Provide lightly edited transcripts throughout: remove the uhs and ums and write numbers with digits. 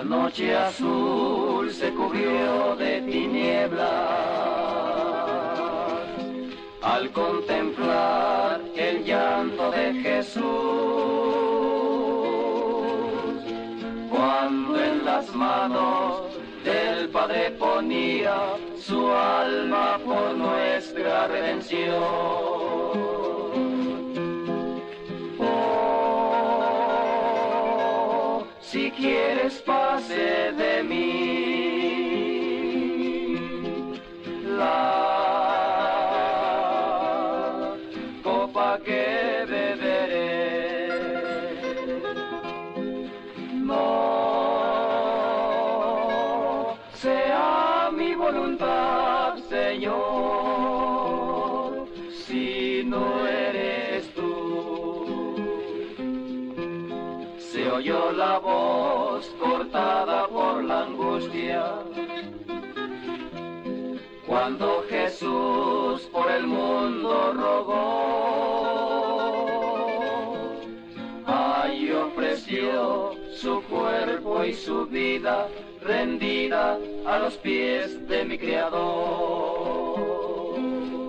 noche azul se cubrió de tinieblas al contemplar el llanto de Jesús, cuando en las manos del Padre ponía su alma por nuestra redención. Oh, si quieres pase de mí la copa que beberé. No sea mi voluntad, Señor, si no eres tú. Se oyó la voz cortada por la angustia, cuando Jesús por el mundo rogó, ay, ofreció su cuerpo y su vida rendida a los pies de mi Creador.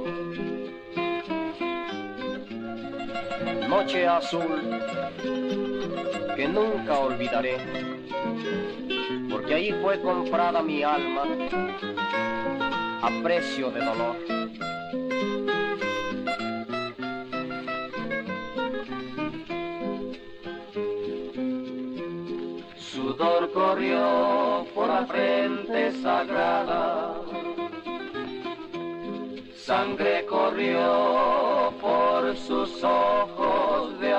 Noche azul que nunca olvidaré, porque allí fue comprada mi alma a precio de dolor. Sudor corrió por la frente sagrada, sangre corrió por sus ojos de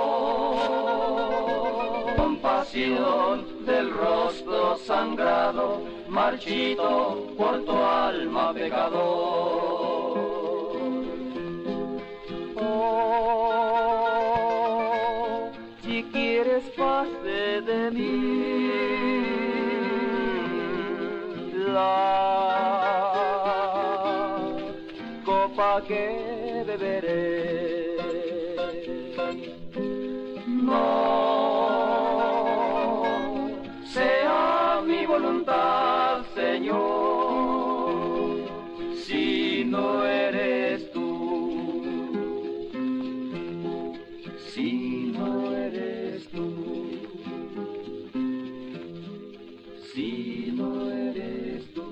amor, compasión del rostro sangrado, marchito por tu alma pecador. Oh, si quieres pase de mí la copa que beberé. No sea mi voluntad, Señor, si no eres tú, si no eres tú, si no eres tú.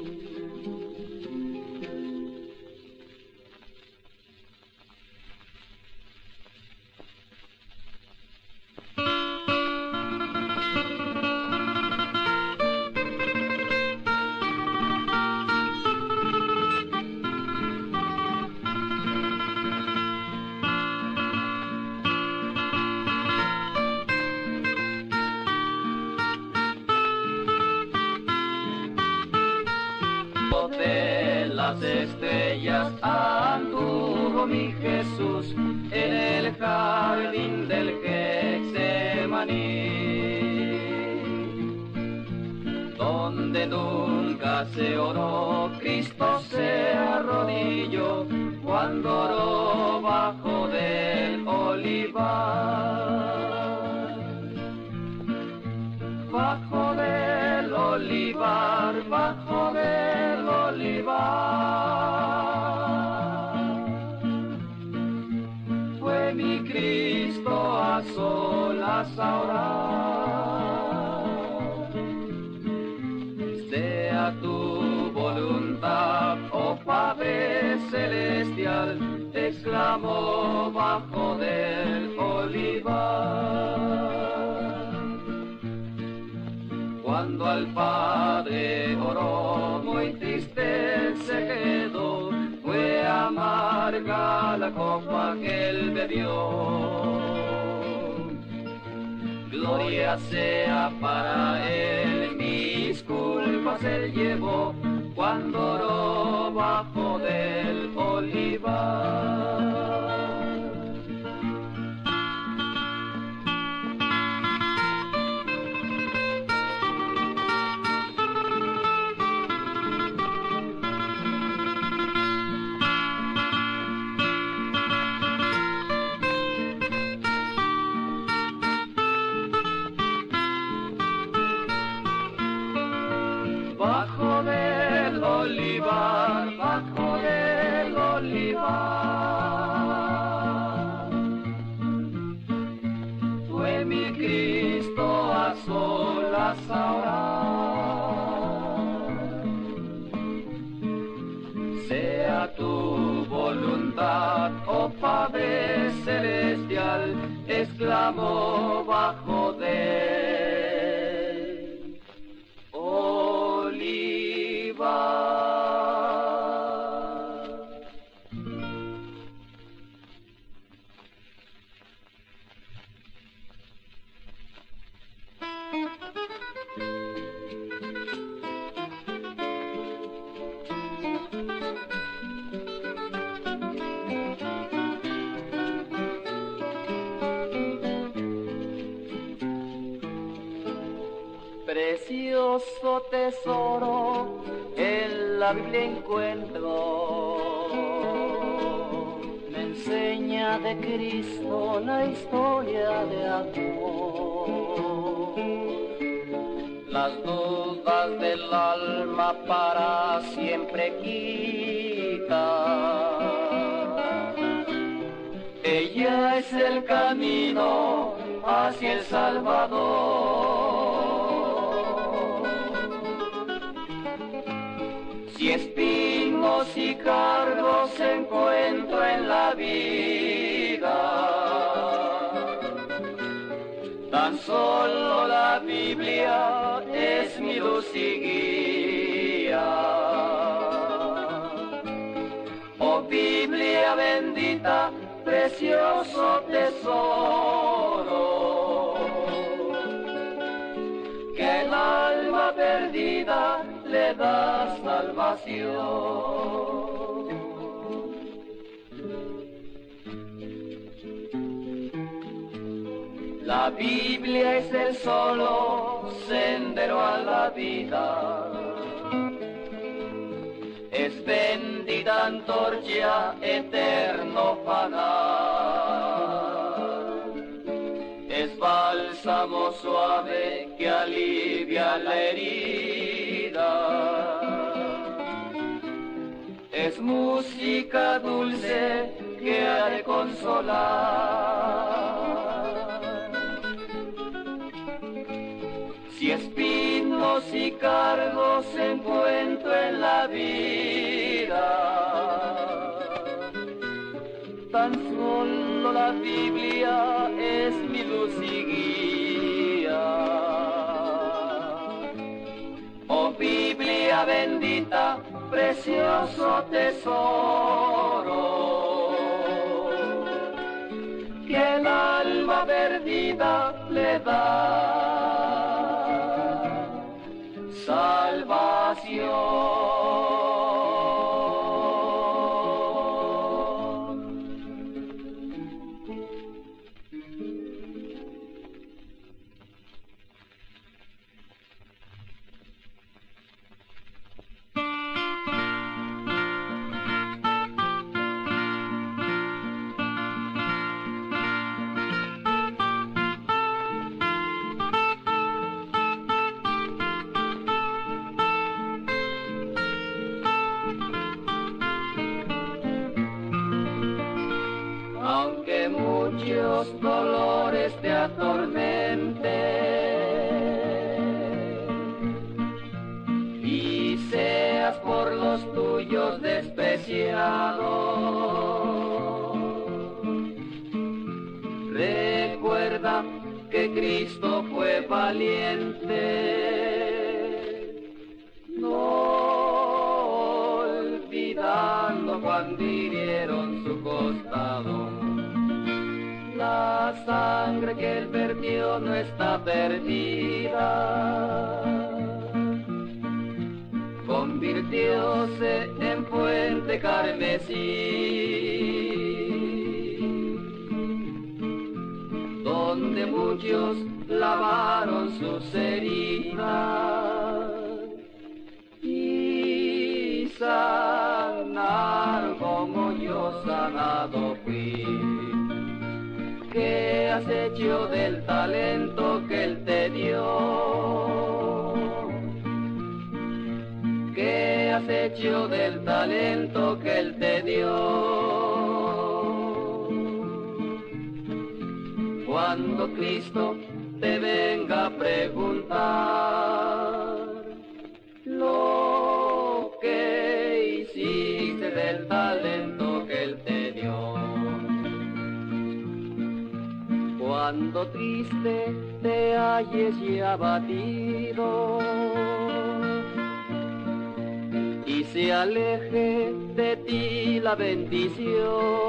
De las estrellas anduvo mi Jesús en el jardín del Getsemaní, donde nunca se oró, Cristo se arrodilló cuando oró bajo del olivar, bajo del olivar, bajo del olivar. Fue mi Cristo a solas a orar. Sea tu voluntad, oh Padre celestial, exclamó bajo del olivar. Cuando al Padre oró, muy triste se quedó, fue amarga la copa que él bebió. Gloria sea para él, mis culpas él llevó, cuando oró bajo del olivar. olivar, bajo del olivar. Fue mi Cristo a solas ahora. Sea tu voluntad, oh Padre Celestial, exclamó bajo del olivar. Precioso tesoro en la Biblia encuentro, me enseña de Cristo la historia de amor. Las dudas del alma para siempre quita. Ella es el camino hacia el Salvador. Si espinos y cargos encuentro en la vida, tan solo la Biblia es mi luz y guía. Oh Biblia bendita, precioso tesoro, que el alma perdida le da salvación. La Biblia es el solo sendero a la vida, es bendita antorcha, eterno fanal, es bálsamo suave que alivia la herida, es música dulce que ha de consolar. Si espinos y cargos encuentro en la vida, tan solo la Biblia es mi luz y guía. Oh Biblia bendita, precioso tesoro, que el alma perdida le da salvación. Aunque muchos dolores te atormenten y seas por los tuyos despreciado, recuerda que Cristo fue valiente, no olvidando cuando hirieron su costado. La sangre que él vertió no está perdida, convirtióse en fuente carmesí, donde muchos lavaron sus heridas y sanaron como yo sanado fui. ¿Qué has hecho del talento que él te dio? ¿Qué has hecho del talento que Él te dio? Cuando Cristo te venga a preguntar lo que hiciste del talento que Él te dio. Cuando triste te halles y abatido y se aleje de ti la bendición,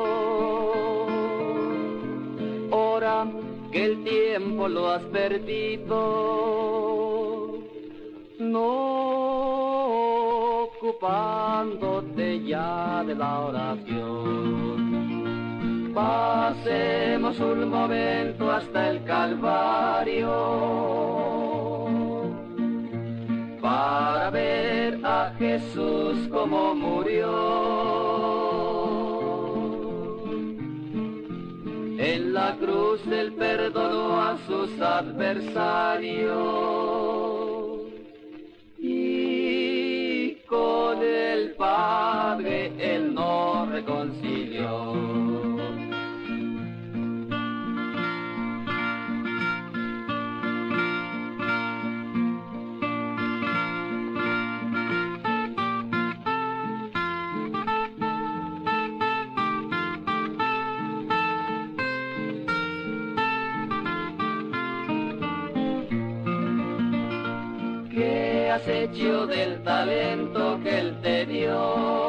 ora que el tiempo lo has perdido, no ocupándote ya de la oración. Pasemos un momento hasta el Calvario para ver a Jesús como murió. En la cruz Él perdonó a sus adversarios y con el Padre Él nos reconcilió. ¿Qué has hecho del talento que Él te dio?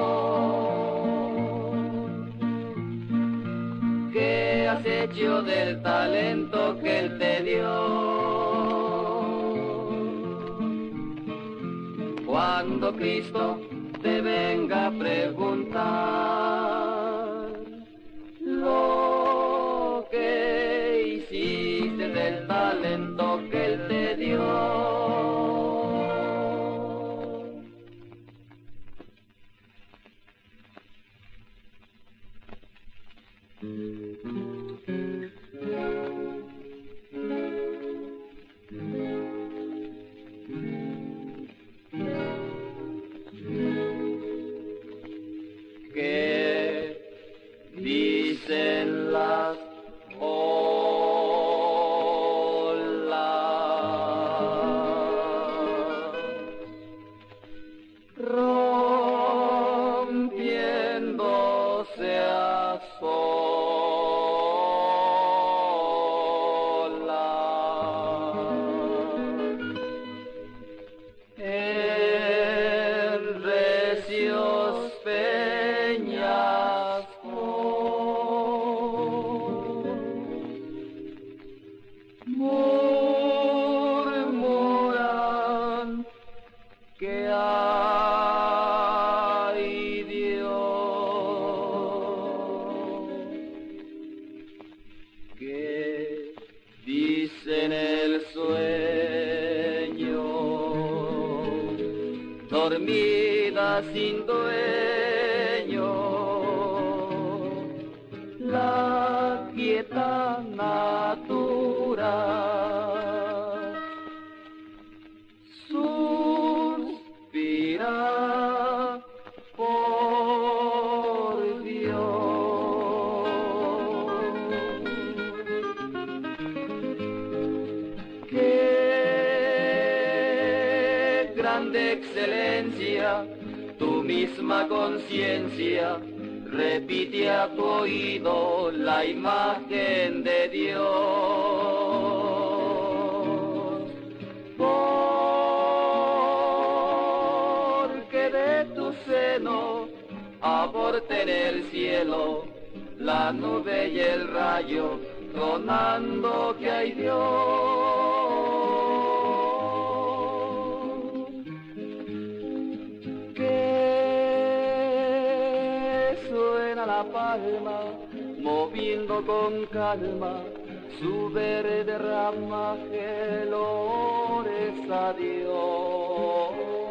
¿Qué has hecho del talento que Él te dio? Cuando Cristo te venga a preguntar lo que hiciste del talento que Él te dio. ¿Qué dicen las olas? Rompiéndose a en recios peñascos, murmuran que hay Dios, que dicen el sueño, dormida sin dueño, la quieta natura suspira por Dios. Qué grande excelencia, tu misma conciencia repite a tu oído la imagen de Dios. Porque de tu seno aporta en el cielo la nube y el rayo, tronando que hay Dios. La palma, moviendo con calma su verde ramaje, lores a Dios.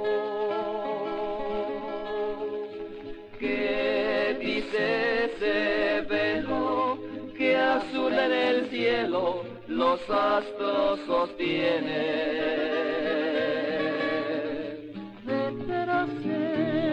¿Qué dice ese velo que azul en el cielo los astros sostienen? Vete a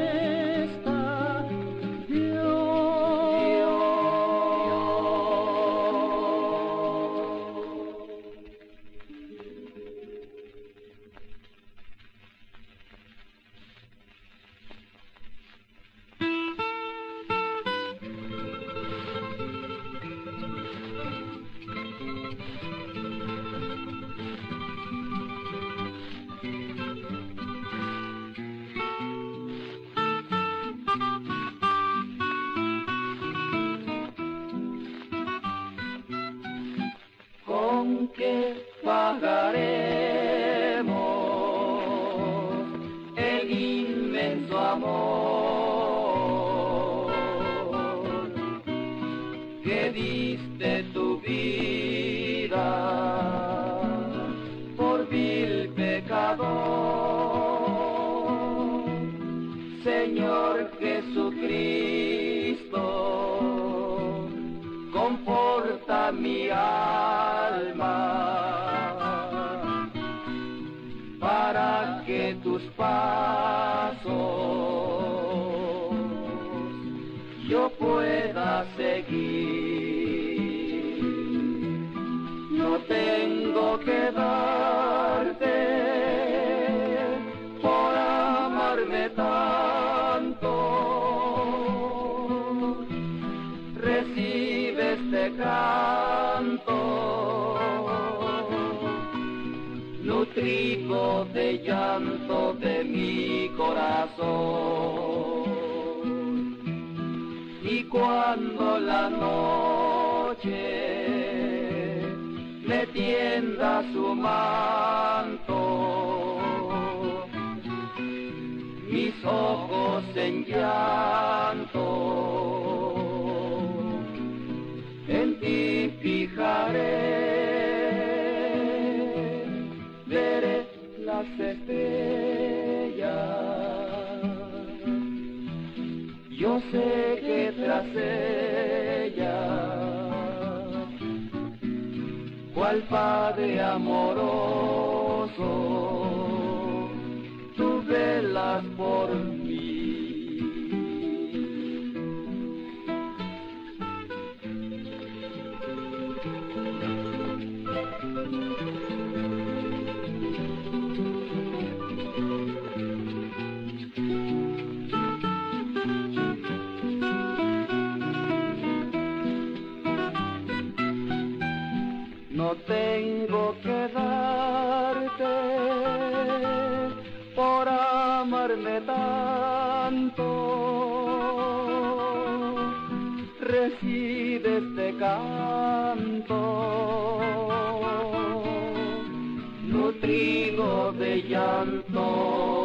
pagaremos el inmenso amor que diste tu vida por vil pecador. Señor Jesucristo, conforta mi alma para que tus pasos yo pueda seguir. No tengo que darte por amarme tanto. Recibe este canto, nutrido de llanto de mi corazón. Y cuando la noche me tienda su manto, mis ojos en llanto en ti fijaré, veré las estrellas. Yo sé que tras ellas, cual Padre amoroso, tú velas por mí. No tengo que darte por amarme tanto. Recibe este canto, nutrido de llanto